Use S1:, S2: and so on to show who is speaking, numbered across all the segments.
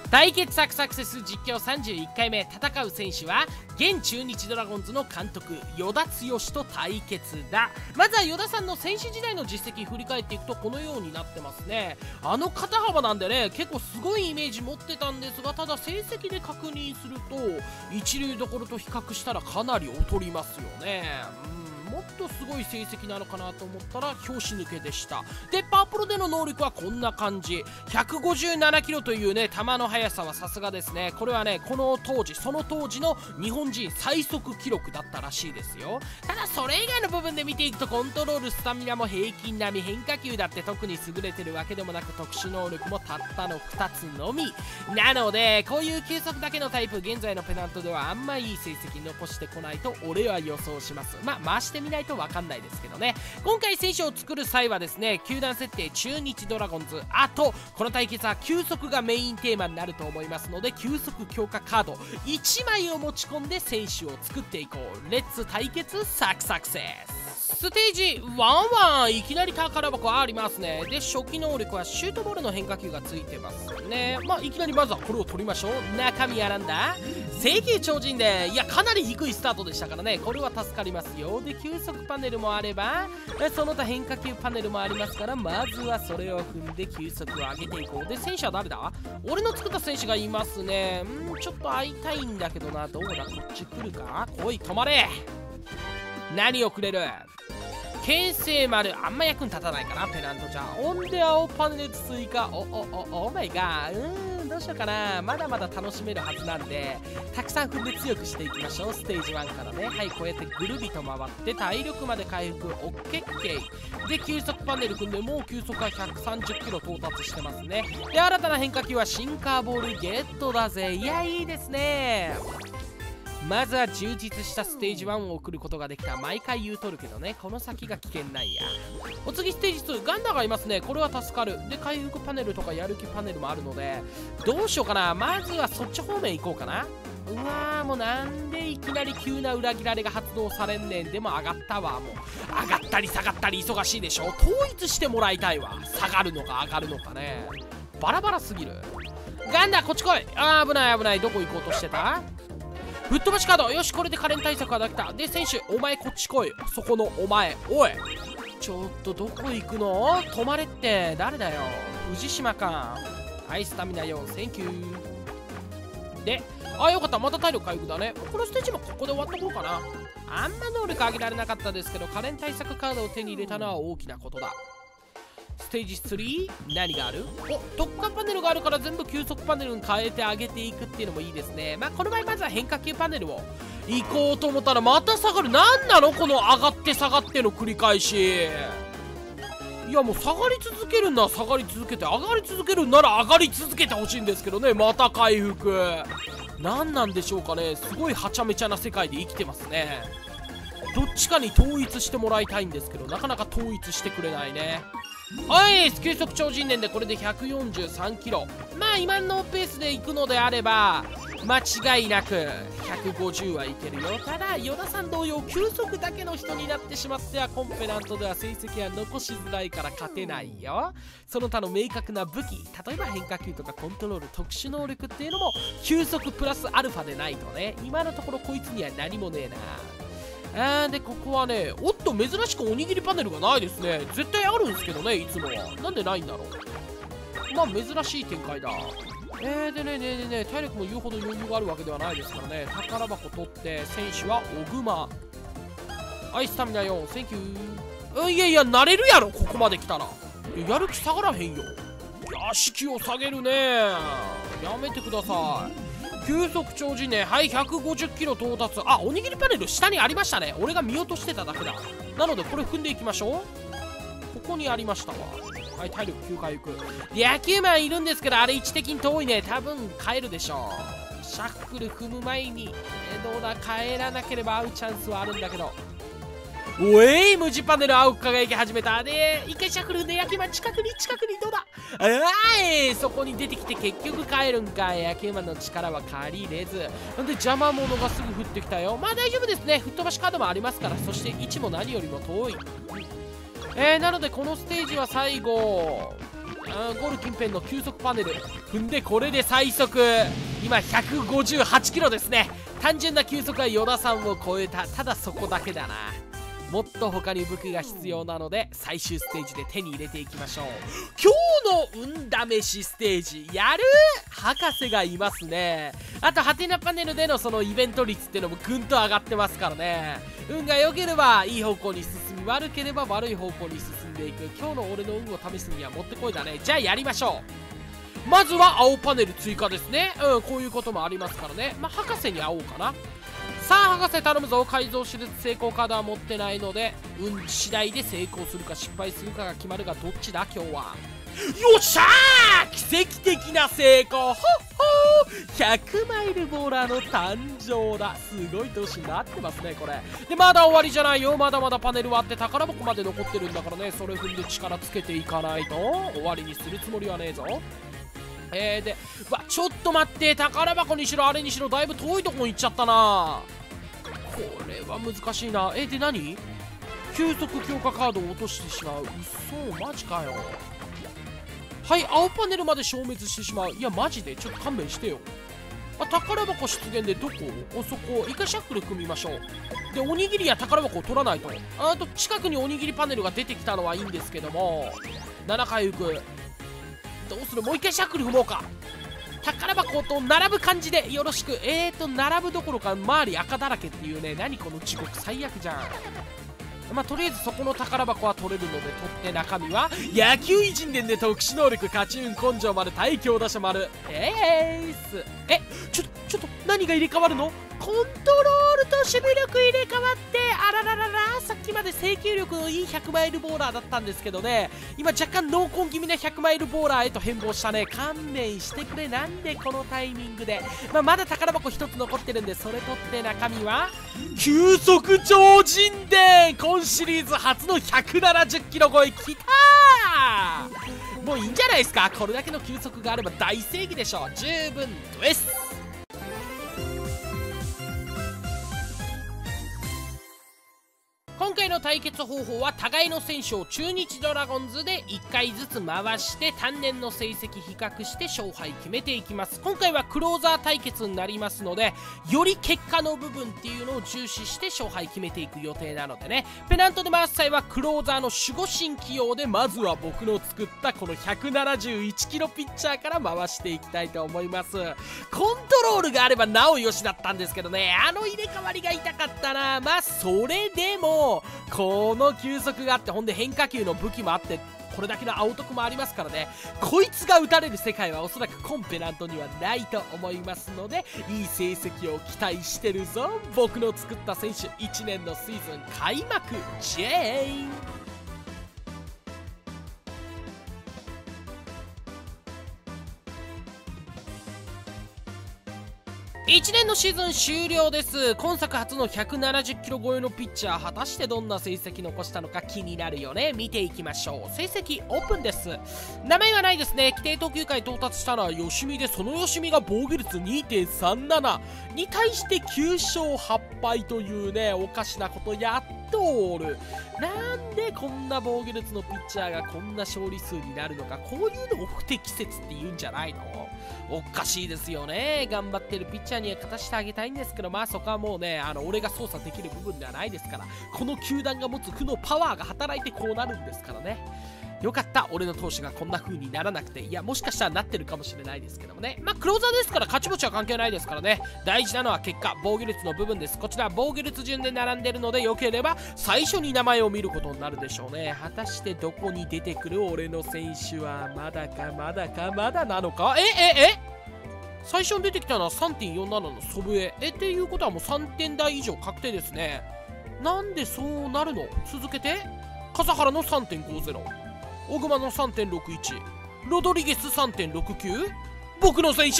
S1: 対決サクサクセス実況31回目、戦う選手は現中日ドラゴンズの監督与田剛と対決だ。まずは与田さんの選手時代の実績振り返っていくとこのようになってますね。あの肩幅なんでね、結構すごいイメージ持ってたんですが、ただ成績で確認すると一流どころと比較したらかなり劣りますよね。もっとすごい成績なのかなと思ったら拍子抜けでした。でパワープロでの能力はこんな感じ。157キロというね球の速さはさすがですね。これはねこの当時その当時の日本人最速記録だったらしいですよ。ただそれ以外の部分で見ていくとコントロールスタミナも平均並み、変化球だって特に優れてるわけでもなく、特殊能力もたったの2つのみなので、こういう球速だけのタイプ現在のペナントではあんまいい成績残してこないと俺は予想します。回してみないと分かんないですけどね。今回選手を作る際はですね、球団設定中日ドラゴンズ、あとこの対決は球速がメインテーマになると思いますので、球速強化カード1枚を持ち込んで選手を作っていこう。レッツ対決サクサクセス。ステージ1いきなり宝箱ありますね。で初期能力はシュートボールの変化球がついてますね。いきなりまずはこれを取りましょう。中身選んだ制球超人で、いやかなり低いスタートでしたからね、これは助かりますよ。で球速パネルもあればその他変化球パネルもありますから、まずはそれを踏んで球速を上げていこう。で選手は誰だ？俺の作った選手がいますね。ちょっと会いたいんだけどな。どうだ、こっち来るか。来い止まれ。何をくれる？牽制丸、あんま役に立たないかなペナントじゃ。オンで青パネル追加。オーマイガー。どうしようかな。まだまだ楽しめるはずなんでたくさん踏んで強くしていきましょう。ステージ1からね。はい、こうやってぐるりと回って体力まで回復 OKK で球速パネル組んで、もう球速は130キロ到達してますね。で新たな変化球はシンカーボールゲットだぜ。いやいいですね。まずは充実したステージ1を送ることができた。毎回言うとるけどね、この先が危険なんや。お次ステージ2、ガンダーがいますね。これは助かる。で回復パネルとかやる気パネルもあるので、どうしようかな。まずはそっち方面行こうかな。うわー、もうなんでいきなり急な裏切られが発動されんねん。でも上がったわ。もう上がったり下がったり忙しいでしょ。統一してもらいたいわ。下がるのか上がるのかね、バラバラすぎる。ガンダーこっち来い。危ない危ない。どこ行こうとしてた？吹っ飛ばしカード。よし、これで可憐対策ができた。で選手お前こっち来い。そこのお前、おいちょっとどこ行くの？止まれって。誰だよ、藤島か。はいスタミナ4、センキュー。でよかった、また体力回復だね。このステージもここで終わっとこうかな。あんま能力上げられなかったですけど、可憐対策カードを手に入れたのは大きなことだ。ステージ3何がある？特化パネルがあるから全部急速パネルに変えてあげていくっていうのもいいですね。この場合まずは変化球パネルを行こうと思ったらまた下がる。なんなのこの上がって下がっての繰り返し。いやもう下がり続けるんなら下がり続けて、上がり続けるんなら上がり続けてほしいんですけどね。また回復何なんでしょうかね。すごいはちゃめちゃな世界で生きてますね。どっちかに統一してもらいたいんですけど、なかなか統一してくれないね。はい、急速超人年でこれで143キロ。今のペースで行くのであれば間違いなく150はいけるよ。ただ与田さん同様球速だけの人になってしまってはコンペナントでは成績は残しづらいから勝てないよ。その他の明確な武器、例えば変化球とかコントロール、特殊能力っていうのも球速プラスアルファでないとね、今のところこいつには何もねえな。でここはね、おっと珍しくおにぎりパネルがないですね。絶対あるんですけどね、いつもは。なんでないんだろう。珍しい展開だ。でね体力も言うほど余裕があるわけではないですからね。宝箱取って選手は小熊。はいスタミナ4、センキュー。いや慣れるやろここまで来たら。やる気下がらへんよ。屋敷を下げるね。やめてください。急速超人ね。はい150キロ到達。おにぎりパネル下にありましたね。俺が見落としてただけだ。なのでこれ踏んでいきましょう。ここにありましたわ。はい体力9回復。野球マンいるんですけど、あれ位置的に遠いね。多分帰るでしょう。シャッフル踏む前にどうだ、帰らなければ会うチャンスはあるんだけど。おい無地パネル青く輝き始めた。で一回シャッフルで野球マン近くにどうだ。そこに出てきて結局帰るんか。野球マンの力は借りれず。なんで邪魔者がすぐ降ってきたよ。大丈夫ですね。吹っ飛ばしカードもありますから。そして位置も何よりも遠い。なのでこのステージは最後ゴール近辺の急速パネル踏んで、これで最速今158キロですね。単純な急速は与田さんを超えた。ただそこだけだな。もっと他に武器が必要なので最終ステージで手に入れていきましょう。今日の運試しステージやる博士がいますね。あとハテナパネルでのそのイベント率っていうのもぐんと上がってますからね。運が良ければいい方向に進み、悪ければ悪い方向に進んでいく。今日の俺の運を試すにはもってこいだね。じゃあやりましょう。まずは青パネル追加ですね。こういうこともありますからね。博士に会おうかな。さあ博士頼むぞ。改造手術成功カードは持ってないので運次第で成功するか失敗するかが決まるが、どっちだ今日は。よっしゃー、奇跡的な成功。ほっほー、100マイルボーラーの誕生だ。すごい年になってますねこれ。でまだ終わりじゃないよ。まだまだパネルはあって宝箱まで残ってるんだからね。それ踏んで力つけていかないと終わりにするつもりはねえぞ。でちょっと待って。宝箱にしろあれにしろだいぶ遠いとこに行っちゃったな。これは難しいな。で何、急速強化カードを落としてしまう。嘘マジかよ。はい、青パネルまで消滅してしまう。いやマジでちょっと勘弁してよ。宝箱出現でどこ、そこ一回シャッフル組みましょう。でおにぎりや宝箱を取らないと。あと近くにおにぎりパネルが出てきたのはいいんですけども、7回行く。どうする、もう一回シャッフル踏もうか。宝箱と並ぶ感じでよろしく。並ぶどころか周り赤だらけっていうね。何この地獄最悪じゃん。とりあえずそこの宝箱は取れるので取って、中身は野球偉人伝で特殊能力勝ち運根性丸大強打者丸ちょっと何が入れ替わるの。コントロールと守備力入れ替わって、あらららら、さっきまで制球力のいい100マイルボーラーだったんですけどね、今若干濃厚気味な100マイルボーラーへと変貌したね。勘弁してくれ。なんでこのタイミングで。まだ宝箱1つ残ってるんでそれ取って、中身は急速超人伝。今シリーズ初の170キロ超えきたー。もういいんじゃないですか。これだけの急速があれば大正義でしょう。十分です。今回の対決方法は互いの選手を中日ドラゴンズで1回ずつ回して単年の成績比較して勝敗決めていきます。今回はクローザー対決になりますので、より結果の部分っていうのを重視して勝敗決めていく予定なのでね。ペナントで回す際はクローザーの守護神起用で、まずは僕の作ったこの171キロピッチャーから回していきたいと思います。コントロールがあればなおよしだったんですけどね、入れ替わりが痛かったな。それでもこの球速があって、ほんで変化球の武器もあって、これだけの青得もありますからね。こいつが打たれる世界はおそらくコンペナントにはないと思いますので、いい成績を期待してるぞ。僕の作った選手、1年のシーズン開幕ジェーン。1年のシーズン終了です。今作初の170キロ超えのピッチャー、果たしてどんな成績残したのか気になるよね。見ていきましょう。成績オープンです。名前はないですね。規定投球回到達したのは吉見で、その吉見が防御率 2.37 に対して9勝8敗というね、おかしなことやっとおる。なんでこんな防御率のピッチャーがこんな勝利数になるのか。こういうのを不適切って言うんじゃないの。おかしいですよね。頑張ってるピッチャーには勝たせてあげたいんですけど、そこはもうね、俺が操作できる部分ではないですから。この球団が持つ負のパワーが働いてこうなるんですからね。よかった、俺の投手がこんな風にならなくて。いや、もしかしたらなってるかもしれないですけどもね。クローザーですから勝ち星は関係ないですからね。大事なのは結果、防御率の部分です。こちら防御率順で並んでるので、よければ最初に名前を見ることになるでしょうね。果たしてどこに出てくる俺の選手はまだかまだかまだなのか。最初に出てきたのは 3.47 の祖父江。っていうことはもう3点台以上確定ですね。なんでそうなるの。続けて笠原の 3.50、 小熊の 3.61、 ロドリゲス 3.69、 僕の選手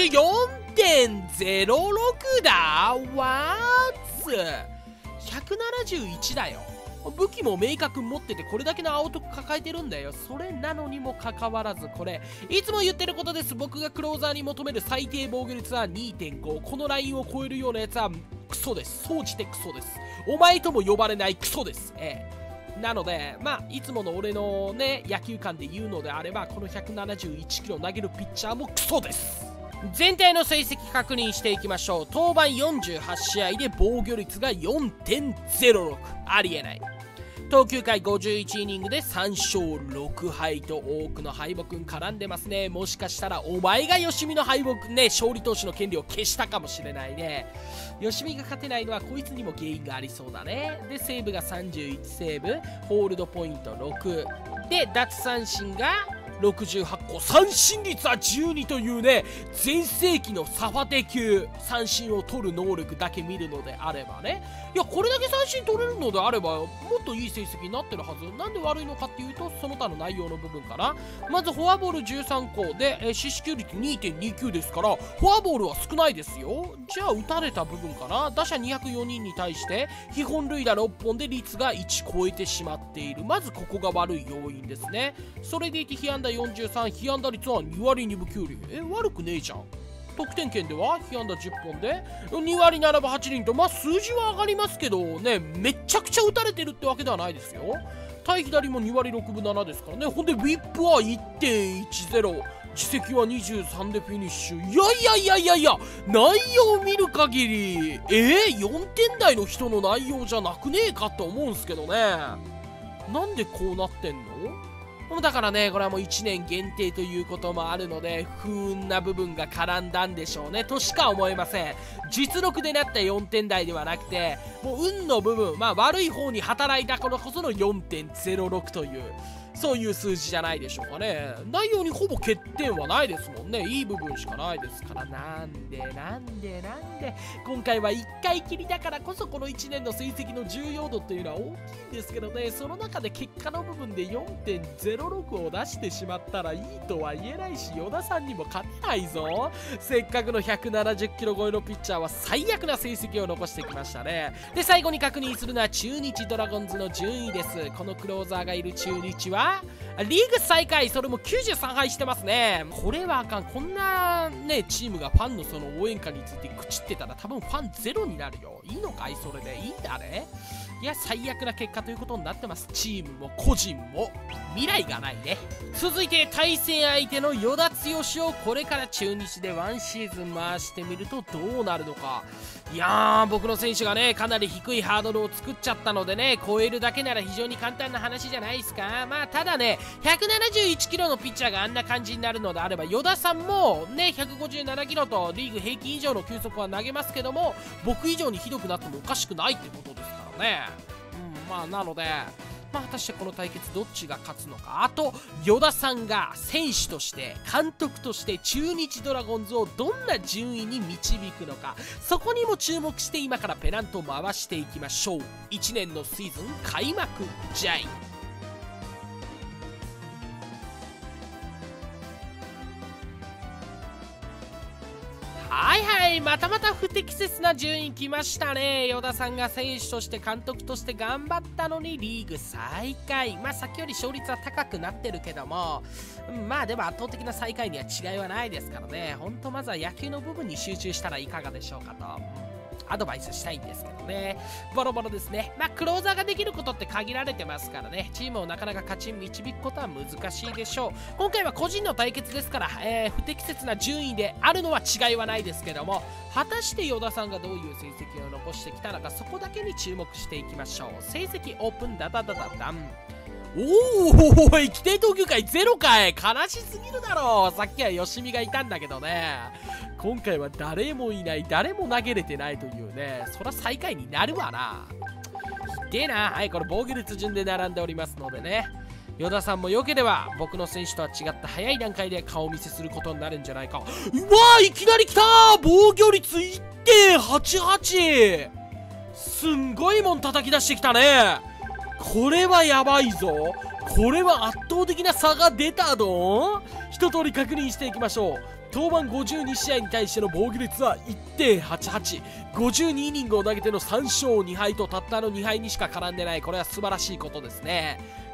S1: 4.06 だ。わーつ171だよ。武器も明確持ってて、これだけの青得抱えてるんだよ。それなのにもかかわらず、これいつも言ってることです。僕がクローザーに求める最低防御率は 2.5。 このラインを超えるようなやつはクソです。総じてクソです。お前とも呼ばれないクソです。 なので、いつもの俺のね、野球観で言うのであれば、この171キロ投げるピッチャーもクソです。全体の成績確認していきましょう。登板48試合で防御率が 4.06。ありえない。投球回51イニングで3勝6敗と多くの敗北絡んでますね。もしかしたらお前が吉見の敗北ね、勝利投手の権利を消したかもしれないね。吉見が勝てないのはこいつにも原因がありそうだね。で、セーブが31セーブ、ホールドポイント6で、奪三振が68個、三振率は12というね、全盛期のサファテ級三振を取る能力だけ見るのであればね、いや、これだけ三振取れるのであればもっといい成績になってるはず。なんで悪いのかっていうと、その他の内容の部分かな。まずフォアボール13個で、四死球率 2.29 ですから、フォアボールは少ないですよ。じゃあ打たれた部分かな。打者204人に対して被本塁打6本で率が1超えてしまっている。まずここが悪い要因ですね。それでいて被安打43、被安打率は2割2分9厘。悪くねえじゃん。得点圏では被安打10本で2割7分8厘と、数字は上がりますけどね、めちゃくちゃ打たれてるってわけではないですよ。対左も2割6分7ですからね。ほんでウィップは 1.10、 自責は23でフィニッシュ。いや内容を見る限り4点台の人の内容じゃなくねえかって思うんすけどね。なんでこうなってんの？だからね、これはもう1年限定ということもあるので、不運な部分が絡んだんでしょうねとしか思えません。実力でなった4点台ではなくて、もう運の部分、悪い方に働いたからこその 4.06 という、そういう数字じゃないでしょうかね。内容にほぼ欠点はないですもんね。いい部分しかないですから。なんで今回は1回きりだからこそこの1年の成績の重要度というのは大きいんですけどね、その中で結果の部分で 4.06 を出してしまったらいいとは言えないし、与田さんにも勝てないぞ。せっかくの170キロ超えのピッチャーは最悪な成績を残してきましたね。で、最後に確認するのは中日ドラゴンズの順位です。このクローザーがいる中日はリーグ最下位、それも93敗してますね。これはあかん。こんなねチームがファンのその応援歌について愚痴ってたら多分ファンゼロになるよ。いいのかい、それでいいんだね。いや、最悪な結果ということになってます。チームも個人も未来がないね。続いて対戦相手の与田剛をこれから中日で1シーズン回してみるとどうなるのか。いやー、僕の選手がねかなり低いハードルを作っちゃったのでね、超えるだけなら非常に簡単な話じゃないですか。ただね、171キロのピッチャーがあんな感じになるのであれば、与田さんもね157キロとリーグ平均以上の球速は投げますけども、僕以上にひどくなってもおかしくないってことですからね。なので果たしてこの対決どっちが勝つのか。あと与田さんが選手として監督として中日ドラゴンズをどんな順位に導くのか、そこにも注目して今からペナントを回していきましょう。1年のシーズン開幕試合。また不適切な順位来ましたね。与田さんが選手として監督として頑張ったのにリーグ最下位。さっきより勝率は高くなってるけども、でも圧倒的な最下位には違いはないですからね。まずは野球の部分に集中したらいかがでしょうかとアドバイスしたいんですけどね。ボロボロですね。クローザーができることって限られてますからね、チームをなかなか勝ちに導くことは難しいでしょう。今回は個人の対決ですから、不適切な順位であるのは違いはないですけども、果たして与田さんがどういう成績を残してきたのか、そこだけに注目していきましょう。成績オープンダダダダダン。規定投球回ゼロかい。悲しすぎるだろう。さっきは吉見がいたんだけどね、今回は誰もいない、誰も投げれてないというね、そら最下位になるわな。ひでえな。これ防御率順で並んでおりますのでね、与田さんも良ければ僕の選手とは違った早い段階で顔見せすることになるんじゃないか。いきなり来た。防御率 1.88。 すんごいもん叩き出してきたね。これはやばいぞ。これは圧倒的な差が出たぞ。一通り確認していきましょう。登板52試合に対しての防御率は 1.88、 52イニングを投げての3勝2敗とたったの2敗にしか絡んでない。これは素晴らしいことですね。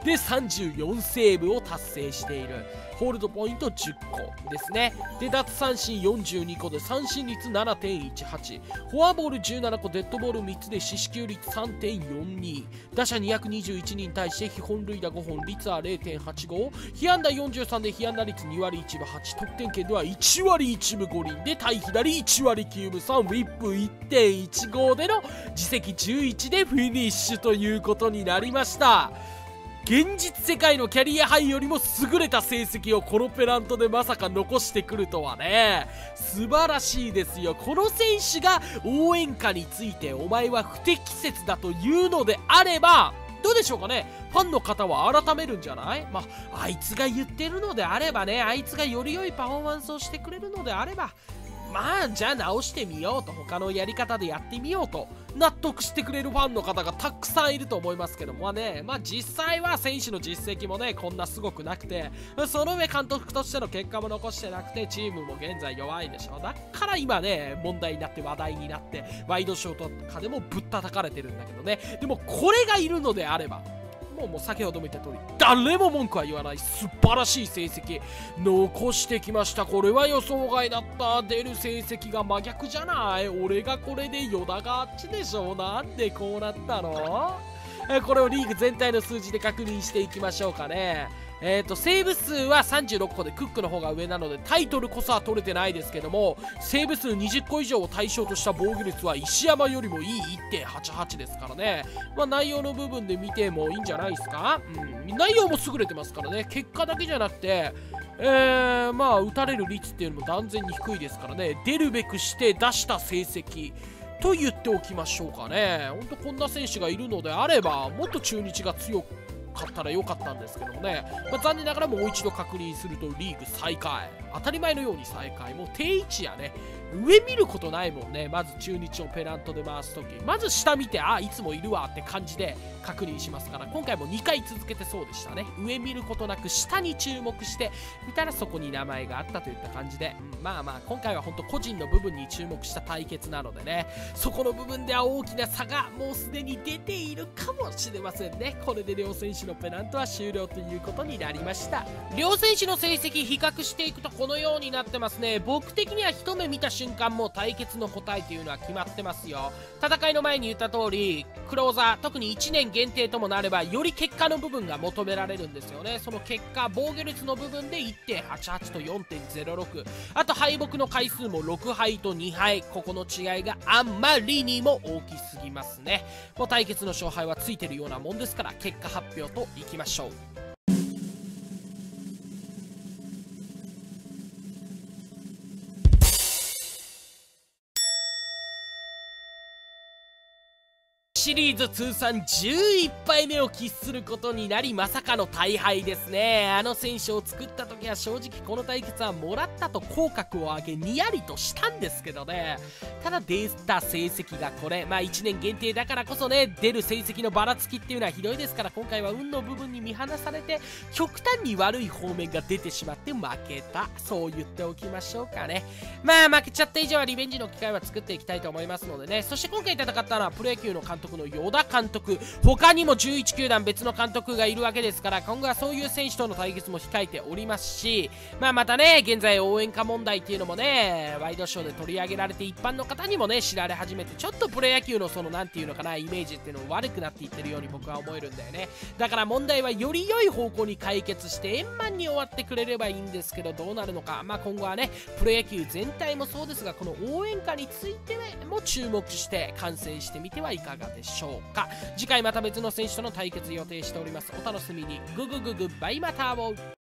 S1: で34セーブを達成している。ホールドポイント10個ですね。で奪三振42個で三振率 7.18、 フォアボール17個、デッドボール3つで四死球率 3.42、 打者221人に対して被本塁打5本、率は 0.85、 被安打43で被安打率2割1分8、得点圏では1割1分5厘で対左1割9分3、ウィップ 1.15 での自責11でフィニッシュということになりました。現実世界のキャリアハイよりも優れた成績をこのペナントでまさか残してくるとはね、素晴らしいですよ。この選手が応援歌についてお前は不適切だというのであれば、どうでしょうかね。ファンの方は改めるんじゃない？あいつが言ってるのであればね、あいつがより良いパフォーマンスをしてくれるのであれば、じゃあ直してみようと、他のやり方でやってみようと納得してくれるファンの方がたくさんいると思いますけどもね、実際は選手の実績もねこんなすごくなくて、その上監督としての結果も残してなくて、チームも現在弱いでしょ。だから今ね問題になって話題になってワイドショーとかでもぶったたかれてるんだけどね。でもこれがいるのであればもう先ほども言った通り誰も文句は言わない素晴らしい成績残してきました。これは予想外だった。出る成績が真逆じゃない。俺がこれで与田があっちでしょ。なんでこうなったの？これをリーグ全体の数字で確認していきましょうかね。セーブ数は36個でクックの方が上なのでタイトルこそは取れてないですけども、セーブ数20個以上を対象とした防御率は石山よりもいい 1.88 ですからね。内容の部分で見てもいいんじゃないですか。内容も優れてますからね。結果だけじゃなくて打たれる率っていうのも断然に低いですからね。出るべくして出した成績と言っておきましょうかね。ほんとこんな選手がいるのであればもっと中日が強かったら良かったんですけどもね、残念ながらもう一度確認するとリーグ最下位、当たり前のように最下位、もう定位置やね、上見ることないもんね。まず中日をペナントで回すときまず下見て、いつもいるわって感じで確認しますから、今回も2回続けてそうでしたね。上見ることなく下に注目して見たらそこに名前があったといった感じで、今回は本当個人の部分に注目した対決なのでね、そこの部分では大きな差がもうすでに出ているかもしれませんね。これで両選手のペナントは終了ということになりました。両選手の成績比較していくとこのようになってますね。僕的には一目見た瞬間も対決の答えというのは決まってますよ。戦いの前に言った通りクローザー、特に1年限定ともなればより結果の部分が求められるんですよね。その結果防御率の部分で 1.88 と 4.06、 あと敗北の回数も6敗と2敗、ここの違いがあんまりにも大きすぎますね。もう対決の勝敗はついてるようなもんですから、結果発表といきましょう。シリーズ通算11敗目を喫することになり、まさかの大敗ですね。あの選手を作った時は正直この対決はもらったと口角を上げにやりとしたんですけどね。ただ出た成績がこれ、1年限定だからこそね、出る成績のばらつきっていうのはひどいですから、今回は運の部分に見放されて極端に悪い方面が出てしまって負けた、そう言っておきましょうかね。負けちゃった以上はリベンジの機会は作っていきたいと思いますのでね。そして今回戦ったのはプロ野球の監督の与田監督、他にも11球団別の監督がいるわけですから、今後はそういう選手との対決も控えておりますし、またね現在応援歌問題っていうのもねワイドショーで取り上げられて一般の方にもね知られ始めて、ちょっとプロ野球のそのなんていうのかなイメージっていうのも悪くなっていってるように僕は思えるんだよね。だから問題はより良い方向に解決して円満に終わってくれればいいんですけど、どうなるのか、今後はねプロ野球全体もそうですが、この応援歌についても注目して観戦してみてはいかがでしょうか。次回また別の選手との対決予定しております。お楽しみに。グッバイまた会おう。